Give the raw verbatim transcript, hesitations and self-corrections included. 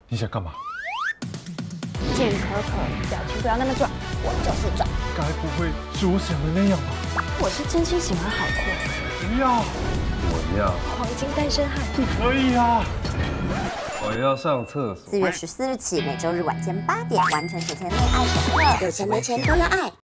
你想干嘛？ 见可可，表情不要那么壮，我就是壮。 该不会是我想的那样吧？ 我是真心喜欢海阔。 不要，我要黄金单身汉。 不可以啊！我要上厕所。 四月十四日起，每周日晚间八点完成学前恋爱手册，有钱没钱都要爱。